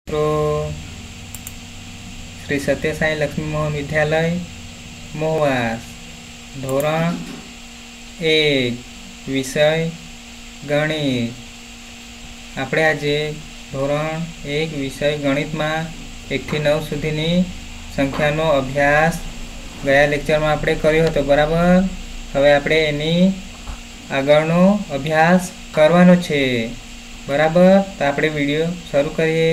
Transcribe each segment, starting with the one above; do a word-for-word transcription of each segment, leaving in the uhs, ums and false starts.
तो श्री सत्य साई लक्ष्मी मोहन विद्यालय मोहवास धोरण एक विषय गणित। આપણે આજે ધોરણ એક વિષય ગણિતમાં એકથી નવ સુધીની સંખ્યાનો અભ્યાસ ગયા લેક્ચરમાં આપણે કર્યો હતો, બરાબર। હવે આપણે એની આગળનો અભ્યાસ કરવાનો છે, બરાબર। તો આપણે વિડીયો શરૂ કરીએ।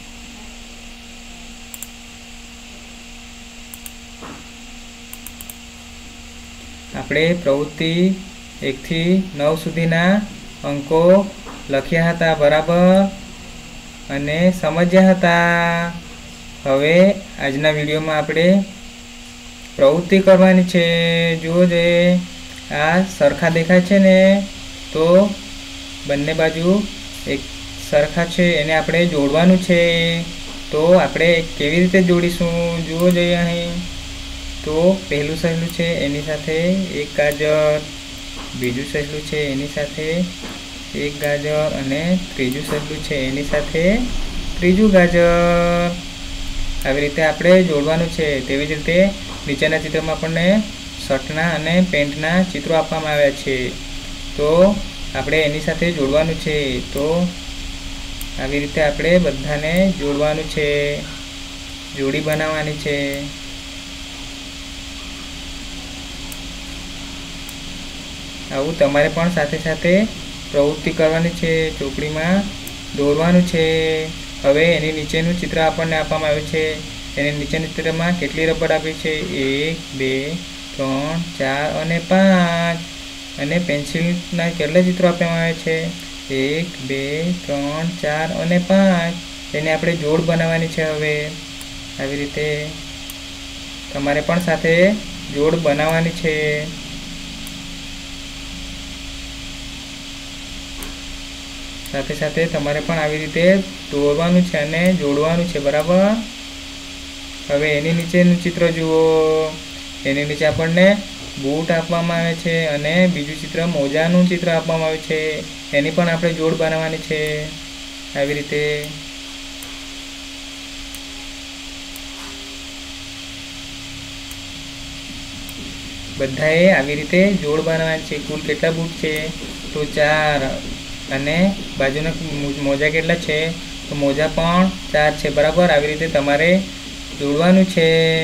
આપણે પ્રવૃત્તિ એકથી નવ સુધીના અંકો લખ્યા હતા, બરાબર, અને સમજ્યા હતા। હવે આજના વિડીયોમાં આપણે પ્રવૃત્તિ કરવાની છે। જુઓ જે આ સરખા દેખાય છે ને, તો બંને બાજુ એક સરખા છે, એને આપણે જોડવાનું છે। તો આપણે કેવી રીતે જોડીશું જુઓ જોઈએ અહીં। તો પહેલું સહેલું છે એની સાથે એક ગાજર, બીજું સહેલું છે એની સાથે એક ગાજર, અને ત્રીજું સહેલું છે એની સાથે ત્રીજું ગાજર। આવી રીતે આપણે જોડવાનું છે। તેવી જ રીતે નીચેના ચિત્રમાં આપણને શર્ટના અને પેન્ટના ચિત્રો આપવામાં આવ્યા છે, તો આપણે એની સાથે જોડવાનું છે। તો આવી રીતે આપણે બધાને જોડવાનું છે, જોડી બનાવવાની છે। આવું તમારે પણ સાથે સાથે પ્રવૃત્તિ કરવાની છે, ચોપડીમાં દોરવાનું છે। હવે એની નીચેનું ચિત્ર આપણને આપવામાં આવ્યું છે। એની નીચેના ચિત્રમાં કેટલી રબડ આપી છે? એક, બે, ત્રણ, ચાર અને પાંચ। અને પેન્સિલના કેટલા ચિત્રો આપવામાં આવે છે? એક, બે, ત્રણ, ચાર અને પાંચ। એને આપણે જોડ બનાવવાની છે। હવે આવી રીતે તમારે પણ સાથે જોડ બનાવવાની છે। સાથે સાથે તમારે પણ આવી રીતે દોરવાનું છે અને જોડવાનું છે, બરાબર। હવે એની નીચેનું ચિત્ર જુઓ। એની નીચે આપણને બૂટ આપવામાં આવે છે અને બીજું ચિત્ર મોજાનું ચિત્ર આપવામાં આવ્યું છે, એની પણ આપણે જોડ બનાવવાની છે આવી રીતે। બધાએ આવી રીતે જોડ બનાવવાની છે। કુલ કેટલા બૂટ છે? તો ચાર। અને બાજુના મોજા કેટલા છે? તો મોજા પણ ચાર છે, બરાબર। આવી રીતે તમારે જોડવાનું છે।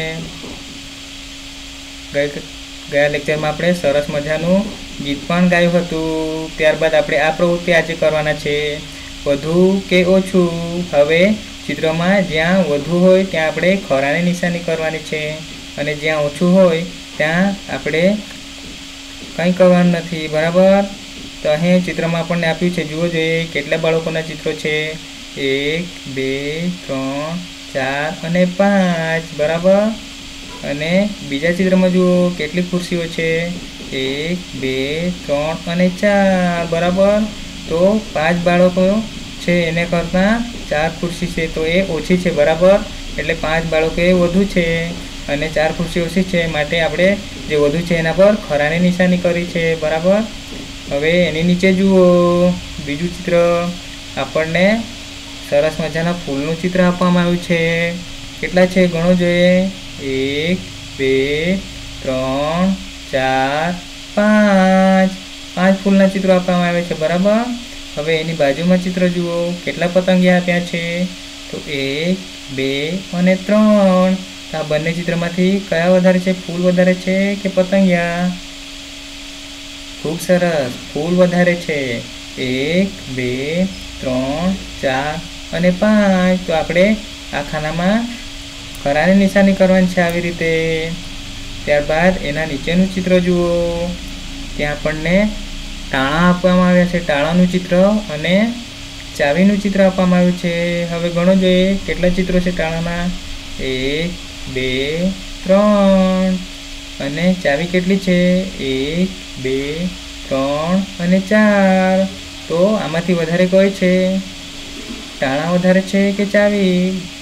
ગયા લેક્ચરમાં આપણે સરસ મજાનું ગીત પણ ગાયું હતું। ત્યારબાદ આપણે આ પ્રવૃત્તિ આજે કરવાના છે, વધુ કે ઓછું। હવે ચિત્રમાં જ્યાં વધુ હોય ત્યાં આપણે ખરાની નિશાની કરવાની છે, અને જ્યાં ઓછું હોય ત્યાં આપણે કંઈ કરવાનું નથી, બરાબર। તો અહીં ચિત્રમાં આપણને આપ્યું છે, જુઓ જોઈએ કેટલા બાળકોના ચિત્રો છે? એક, બે, ત્રણ, ચાર અને પાંચ, બરાબર। અને બીજા ચિત્રમાં જુઓ કેટલી ખુરશીઓ છે? એક, બે, ત્રણ અને ચાર, બરાબર। તો પાંચ બાળકો છે એને કરતાં ચાર ખુરશી છે તો એ ઓછી છે, બરાબર। એટલે પાંચ બાળકો એ વધુ છે અને ચાર ખુરશી ઓછી છે, માટે આપણે જે વધુ છે એના પર ખરાની નિશાની કરી છે, બરાબર। હવે એની નીચે જુઓ બીજું ચિત્ર, આપણને સરસ મજાના ફૂલનું ચિત્ર આપવામાં આવ્યું છે। કેટલા છે ગણો જોઈએ? એક, બે, ત્રણ, ચાર, પાંચ। પાંચ ફૂલના ચિત્રો આપવામાં આવે છે, બરાબર। હવે એની બાજુમાં ચિત્ર જુઓ, કેટલા પતંગિયા આપ્યા છે? તો એક, બે અને ત્રણ। આ બંને ચિત્રમાંથી કયા વધારે છે? ફૂલ વધારે છે કે પતંગિયા? ખૂબ સરસ, ફૂલ વધારે છે। એક, બે, ત્રણ, ચાર અને પાંચ। તો આપણે આ ખાનામાં ખરાની નિશાની કરવાની છે આવી રીતે। ત્યારબાદ એના નીચેનું ચિત્ર જુઓ, ત્યાં આપણને તાળા આપવામાં આવ્યા છે, તાળાનું ચિત્ર અને ચાવીનું ચિત્ર આપવામાં આવ્યું છે। હવે ગણો જોઈએ કેટલા ચિત્રો છે તાળાના? એક, બે, ત્રણ। અને ચાવી કેટલી છે? એક, બે, ત્રણ અને ચાર। તો આમાંથી વધારે કોઈ છે? તાળા વધારે છે કે ચાવી?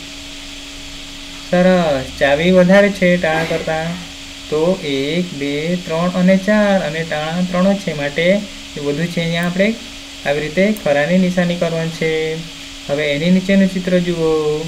સરસ, ચાવી વધારે છે તાળા કરતાં। તો એક, બે, ત્રણ અને ચાર, અને તાળા ત્રણ જ છે, માટે એ વધુ છે। અહીંયા આપણે આવી રીતે ખરાની નિશાની કરવાની છે। હવે એની નીચેનું ચિત્ર જુઓ.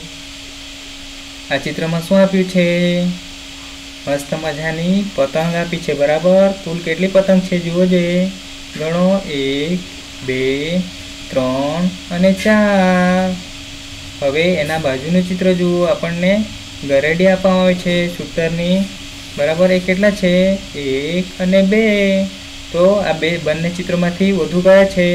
આ ચિત્રમાં શું આપ્યું છે? મસ્ત મજાની પતંગ આપી છે. બરાબર. કુલ કેટલી પતંગ છે જુઓ જોઈએ. ગણો. એક, બે, ત્રણ અને ચાર. હવે એના બાજુનું ચિત્ર જુઓ. આપણને ગરેડી આપવામાં આવે છે સૂતરની. બરાબર. એ કેટલા છે? એક અને બે. તો આ બે બંને ચિત્રોમાંથી વધુ કયા છે?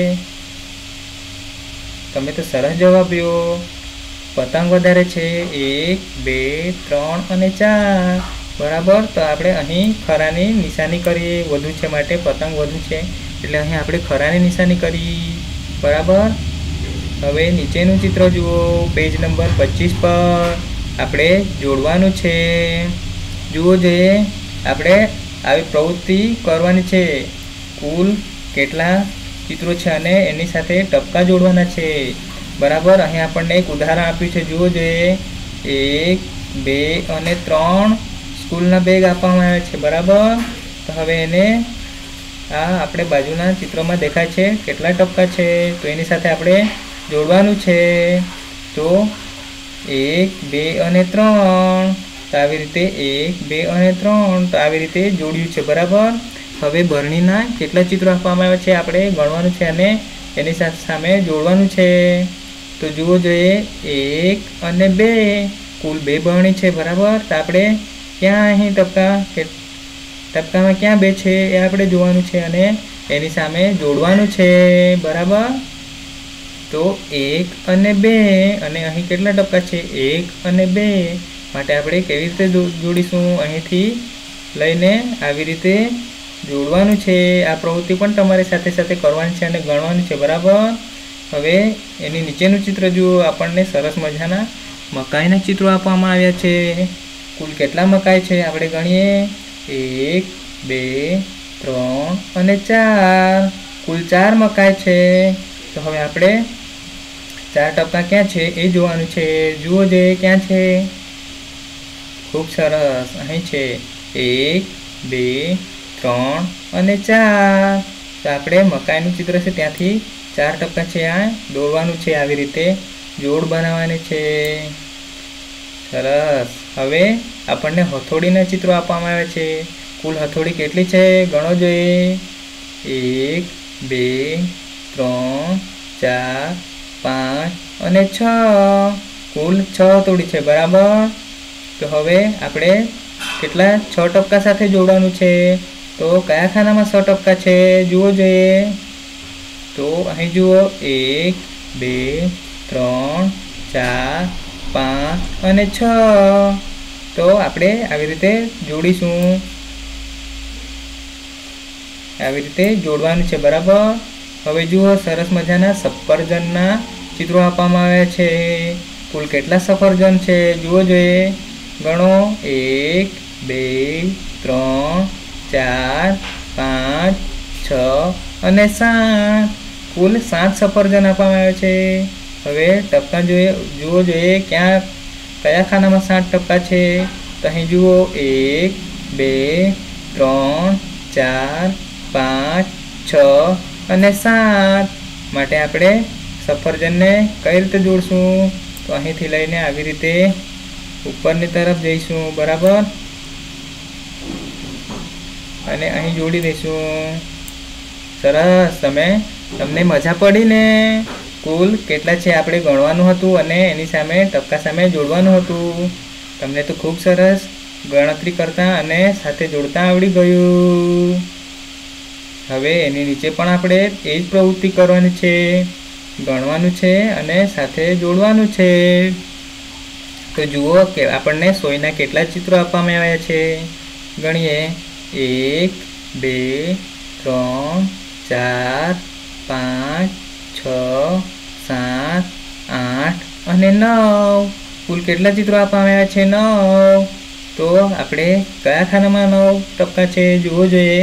તમે તો સરસ જવાબ આપ્યો. પતંગ વધારે છે. એક, બે, ત્રણ અને ચાર. બરાબર. તો આપણે અહીં ખરાની નિશાની કરીએ. વધુ છે માટે પતંગ વધુ છે એટલે અહીં આપણે ખરાની નિશાની કરી. બરાબર. હવે નીચેનું ચિત્ર જુઓ. પેજ નંબર પચીસ પર આપણે જોડવાનું છે. જુઓ જોઈએ. આપણે આવી પ્રવૃત્તિ કરવાની છે. કુલ કેટલા ચિત્રો છે અને એની સાથે ટપકા જોડવાના છે. બરાબર. અહીં આપણને એક ઉદાહરણ આપ્યું છે. જુઓ જોઈએ. એક, બે અને ત્રણ સ્કૂલના બેગ આપવામાં આવ્યા છે. બરાબર. તો હવે એને આ આપણે બાજુના ચિત્રોમાં દેખાય છે કેટલા ટપકા છે તો એની સાથે આપણે જોડવાનું છે. તો એક, બે અને ત્રણ. તો આવી રીતે એક, બે અને ત્રણ. તો આવી રીતે જોડ્યું છે. બરાબર. હવે બરણીના કેટલા ચિત્રો આપવામાં આવ્યા છે આપણે ગણવાનું છે અને એની સાથે સામે જોડવાનું છે. તો જુઓ જોઈએ. એક અને બે. કુલ બે બરણી છે. બરાબર. તો આપણે ક્યાં અહીં ટપકા કે ટપકામાં ક્યાં બે છે એ આપણે જોવાનું છે અને એની સામે જોડવાનું છે. બરાબર. તો એક અને બે. અને અહીં કેટલા ટપકા છે? એક અને બે. માટે આપણે કેવી રીતે જોડીશું? અહીંથી લઈને આવી રીતે જોડવાનું છે. આ પ્રવૃત્તિ પણ તમારી સાથે સાથે કરવાની છે અને ગણવાની છે. બરાબર. હવે એની નીચેનું ચિત્ર જુઓ. આપણને સરસ મજાના મકાઈના ચિત્રો આપવામાં આવ્યા છે. કુલ કેટલા મકાઈ છે આપણે ગણીએ. એક, બે, ત્રણ અને ચાર. કુલ ચાર મકાઈ છે. તો હવે આપણે ચાર ટપકા ક્યાં છે એ જોવાનું છે. જુઓ જોઈએ ક્યાં છે. ખૂબ સરસ. અહીં છે. એક, બે, ત્રણ અને ચાર. તો આપણે મકાઈનું ચિત્ર છે ત્યાંથી ચાર ટપકા છે આ દોરવાનું છે. આવી રીતે જોડ બનાવવાની છે. સરસ. હવે આપણને હથોડીના ચિત્રો આપવામાં આવે છે. કુલ હથોડી કેટલી છે ગણો જોઈએ. એક, બે, ત્રણ, ચાર, પાંચ અને છ. કુલ છ હથોડી છે. બરાબર. તો હવે આપણે કેટલા છ ટપકા સાથે જોડવાનું છે. તો કયા ખાનામાં છ ટપકા છે જુઓ જોઈએ. તો અહીં જુઓ. એક, બે, ત્રણ, ચાર, પાંચ અને છ. તો આપણે આવી રીતે જોડીશું. આવી રીતે જોડવાનું છે. બરાબર. હવે જુઓ. સરસ મજાના સફરજનના ચિત્રો આપવામાં આવ્યા છે. કુલ કેટલા સફરજન છે જુઓ જોઈએ. ગણો. એક, બે, ત્રણ, ચાર, પાંચ, છ અને સાત. કુલ સાત સફરજન આપવામાં આવ્યા છે. હવે ટપકા જોઈએ જુઓ જોઈએ ક્યાં કયા ખાનામાં સાત ટપકા છે. તો અહીં જુઓ. એક, બે, ત્રણ, ચાર, પાંચ, છ અને સાત. માટે આપણે સફરજનને કઈ રીતે જોડશું? તો અહીંથી લઈને આવી રીતે ઉપરની તરફ જઈશું. બરાબર. અને અહીં જોડી દઈશું. સરસ. તમે તમને મજા પડી ને? કુલ કેટલા છે આપણે ગણવાનું હતું અને એની સામે ટપકા સામે જોડવાનું હતું. તમને તો ખૂબ સરસ ગણતરી કરતા અને સાથે જોડતા આવડી ગયું. હવે એની નીચે પણ આપણે એ જ પ્રવૃત્તિ કરવાની છે. ગણવાનું છે અને સાથે જોડવાનું છે. તો જુઓ કે આપણને સોયના કેટલા ચિત્રો આપવામાં આવ્યા છે ગણીએ. એક, બે, ત્રણ, ચાર, પાંચ, છ, સાત, આઠ અને નવ. કુલ કેટલા ચિત્રો આપવામાં આવ્યા છે? નવ. તો આપણે કયા ખાનામાં નવ ટપકા છે જુઓ જોઈએ.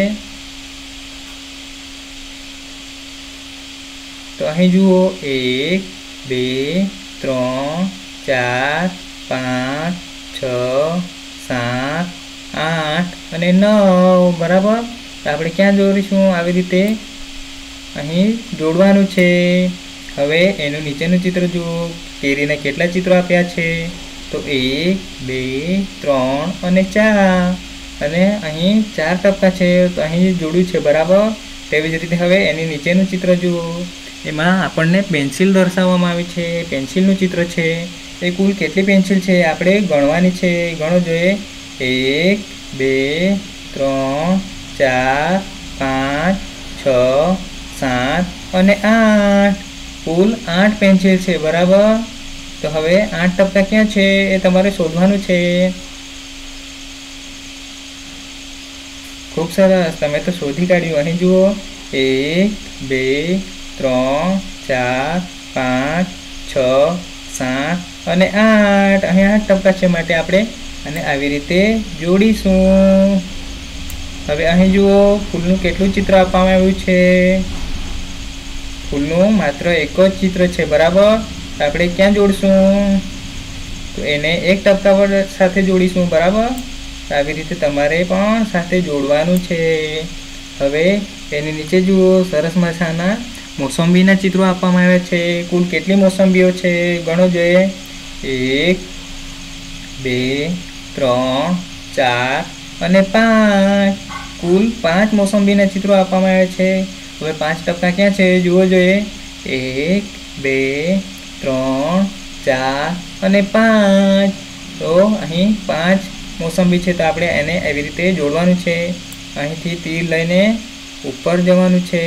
તો અહીં જુઓ. એક, બે, ત્રણ, ચાર, પાંચ, છ, સાત, આઠ અને નવ. બરાબર. તો આપણે ક્યાં જોડીશું? આવી રીતે અહીં જોડવાનું છે. હવે એનું નીચેનું ચિત્ર જુઓ, કેરીને કેટલા ચિત્રો આપ્યા છે? તો એક, બે, ત્રણ અને ચાર, અને અહીં ચાર ટપકા છે તો અહીં જોડ્યું છે, બરાબર. તેવી જ રીતે હવે એની નીચેનું ચિત્ર જુઓ, એમાં આપણને પેન્સિલ દર્શાવવામાં આવી છે, પેન્સિલનું ચિત્ર છે. એ કુલ કેટલી પેન્સિલ છે આપણે ગણવાની છે, ગણો જોઈએ. એક, બે, ત્રણ, ચાર, પાંચ, છ, સાત અને આઠ, કુલ આઠ પેન્સિલ છે, બરાબર. તો હવે આઠ ટપકા ક્યાં છે એ તમારે શોધવાનું છે. ખૂબ સરસ, તમે તો શોધી કાઢ્યું. અહીં જુઓ, એક, બે, ત્રણ, ચાર, પાંચ, છ, સાત અને આઠ. અહીં આઠ ટપકા છે, માટે આપણે અને આવી રીતે જોડીશું. હવે અહીં જુઓ, ફૂલનું કેટલું ચિત્ર આપવામાં આવ્યું છે? ફૂલનું માત્ર એક જ ચિત્ર છે, બરાબર. આપણે ક્યાં જોડશું? તો એને એક ટપકા સાથે જોડીશું, બરાબર. આવી રીતે તમારે પણ સાથે જોડવાનું છે. હવે એની નીચે જુઓ, સરસ મજાના મોસંબીના ચિત્રો આપવામાં આવ્યા છે. કુલ કેટલી મોસંબીઓ છે ગણો જોઈએ. એક, બે, ત્રણ, ચાર અને પાંચ, કુલ પાંચ મોસંબીના ચિત્રો આપવામાં આવ્યા છે. હવે પાંચ ટપકા ક્યાં છે જુઓ જોઈએ. એક, બે, ત્રણ, ચાર અને પાંચ. તો અહીં પાંચ મોસંબી છે, તો આપણે એને એવી રીતે જોડવાનું છે. અહીંથી તીર લઈને ઉપર જવાનું છે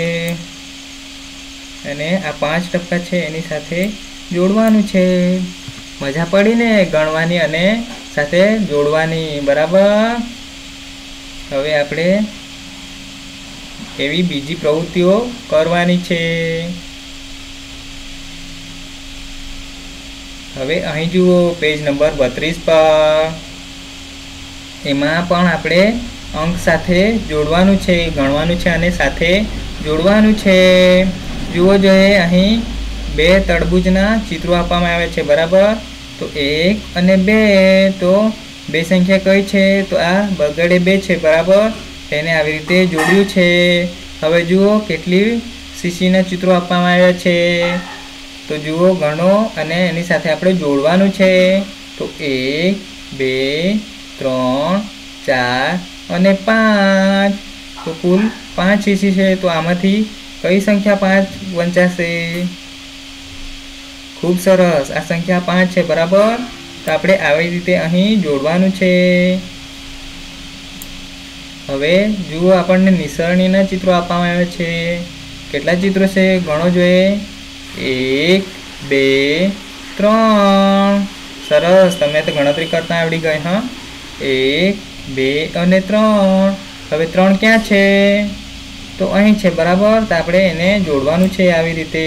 અને આ પાંચ ટપકા છે એની સાથે જોડવાનું છે. મજા પડીને ગણવાની અને સાથે જોડવાની, બરાબર. હવે આપણે એવી બીજી પ્રવૃત્તિઓ કરવાની છે. હવે અહીં જુઓ, પેજ નંબર બત્રીસ પર, એમાં પણ આપણે અંક સાથે જોડવાનું છે, ગણવાનું છે અને સાથે જોડવાનું છે. જુઓ જોઈએ, અહીં બે તરબૂચના ચિત્રો આપવામાં આવે છે, બરાબર. તો એક અને બે, તો બે સંખ્યા કઈ છે? તો આ બગડે બે છે, બરાબર. તેને આવી રીતે જોડ્યું છે. હવે જુઓ કેટલી શીશીના ચિત્રો આપવામાં આવ્યા છે, તો જુઓ ગણો અને એની સાથે આપણે જોડવાનું છે. તો એક, બે, ત્રણ, ચાર અને પાંચ, તો કુલ પાંચ શીશી છે. તો આમાંથી કઈ સંખ્યા પાંચ વંચાશે? ખૂબ સરસ, આ સંખ્યા પાંચ છે, બરાબર. તો આપણે આવી રીતે અહીં જોડવાનું છે. હવે જુઓ, આપણને નિસરણીના ચિત્રો આપવામાં આવ્યા છે. કેટલા ચિત્રો છે ગણો જોઈએ. એક, બે, ત્રણ. સરસ, તમે તો ગણતરી કરતા આવડી ગઈ. હા, એક, બે અને ત્રણ. હવે ત્રણ ક્યાં છે? તો અહીં છે, બરાબર. તો આપણે એને જોડવાનું છે આવી રીતે.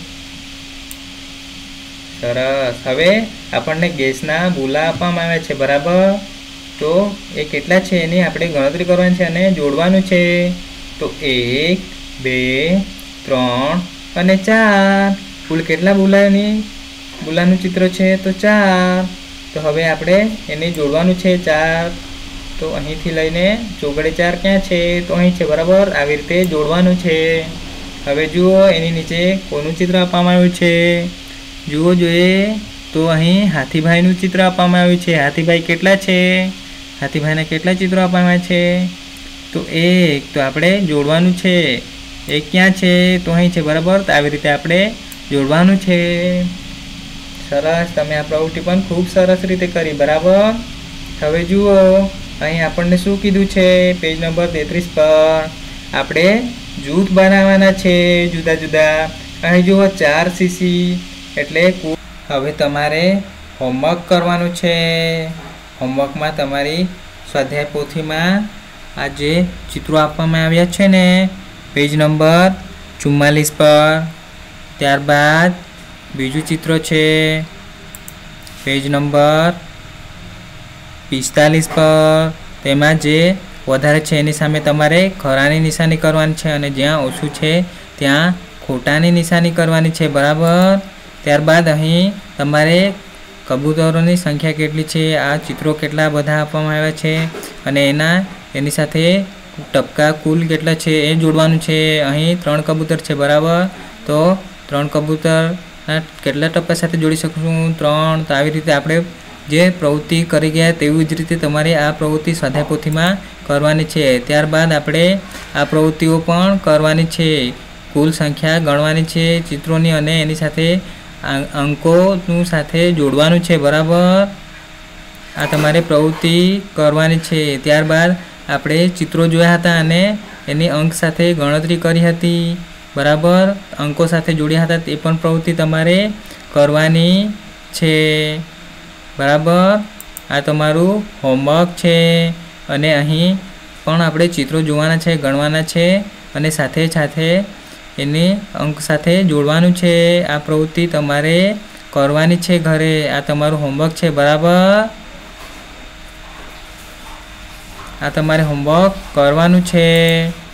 સરસ. હવે આપણને ગેસના બુલા આપવામાં આવ્યા છે, બરાબર. તો એ કેટલા છે એની આપણે ગણતરી કરવાની છે અને જોડવાનું છે. તો એક, બે, ત્રણ અને ચાર, કુલ કેટલા બુલાની બુલાનું ચિત્ર છે? તો ચાર. તો હવે આપણે એને જોડવાનું છે ચાર. તો અહીંથી લઈને ચોગડે ચાર ક્યાં છે? તો અહીં છે, બરાબર. આવી રીતે જોડવાનું છે. હવે જુઓ, એની નીચે કોનું ચિત્ર આપવામાં આવ્યું છે જુઓ જોઈએ. તો અહીં હાથીભાઈનું ચિત્ર આપવામાં આવ્યું છે. હાથીભાઈ કેટલા છે? હાથીભાઈના કેટલા ચિત્રો આપવામાં આવ્યા છે? તો એક. તો આપણે જોડવાનું છે. એક ક્યાં છે? તો અહીં છે, બરાબર. તો આવી રીતે આપણે જોડવાનું છે. સરસ, તમે આ પ્રવૃત્તિ પણ ખૂબ સરસ રીતે કરી, બરાબર. હવે જુઓ, અહીં આપણને શું કીધું છે? પેજ નંબર તેત્રીસ પર આપણે જૂથ બનાવવાના છે, જુદા જુદા. અહીં જુઓ, ચાર શીશી એટલે હવે તમારે હોમવર્ક કરવાનું છે. હોમવર્કમાં તમારી સ્વાધ્યાય પોથીમાં આ જે ચિત્રો આપવામાં આવ્યા છે ને, પેજ નંબર ચુમ્માલીસ પર, ત્યારબાદ બીજું ચિત્ર છે પેજ નંબર પિસ્તાલીસ પર. તેમાં જે વધારે છે એની સામે તમારે ખરાની નિશાની કરવાની છે અને જ્યાં ઓછું છે ત્યાં ખોટાની નિશાની કરવાની છે, બરાબર. ત્યારબાદ અહીં તમારે કબૂતરોની સંખ્યા કેટલી છે, આ ચિત્રો કેટલા બધા આપવામાં આવ્યા છે અને એના એની સાથે ટપકા કુલ કેટલા છે એ જોડવાનું છે. અહીં ત્રણ કબૂતર છે, બરાબર. તો ત્રણ કબૂતરના કેટલા ટપ્પા સાથે જોડી શકશું? ત્રણ. તો આવી રીતે આપણે જે પ્રવૃત્તિ કરી ગયા તેવી જ રીતે તમારે આ પ્રવૃત્તિ સ્વાધ્યાય પોથીમાં કરવાની છે. ત્યારબાદ આપણે આ પ્રવૃત્તિઓ પણ કરવાની છે. કુલ સંખ્યા ગણવાની છે ચિત્રોની અને એની સાથે અંકોનું સાથે જોડવાનું છે. બરાબર, આ તમારે પ્રવૃત્તિ કરવાની છે. ત્યારબાદ આપણે ચિત્રો જોયા હતા અને એની અંક સાથે ગણતરી કરી હતી. બરાબર, અંકો સાથે જોડ્યા હતા તે પણ પ્રવૃત્તિ તમારે કરવાની છે. બરાબર, આ તમારું હોમવર્ક છે અને અહીં પણ આપણે ચિત્રો જોવાના છે, ગણવાના છે અને સાથે સાથે એને અંક સાથે જોડવાનું છે. આ પ્રવૃત્તિ તમારે કરવાની છે ઘરે. આ તમારું હોમવર્ક છે. બરાબર, આ તમારે હોમવર્ક કરવાનું છે.